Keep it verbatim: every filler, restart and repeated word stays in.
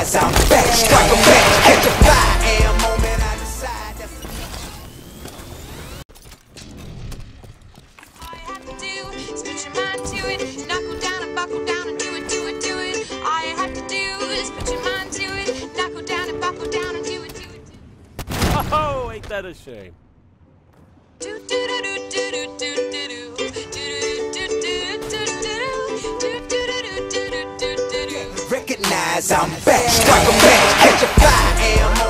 Recognize I'm back, strike a match, catch a fire, and a moment I decide that's All you have to do is put your mind to it, knuckle down and buckle down and do it, do it, do it. All you have to do is put your mind to it, knuckle down and buckle down and do it, do it, do it. Oh, ain't that a shame? Do do do do do do do do do do do do do do do do do do. recognize I'm back, strike a match, catch a fire, and a moment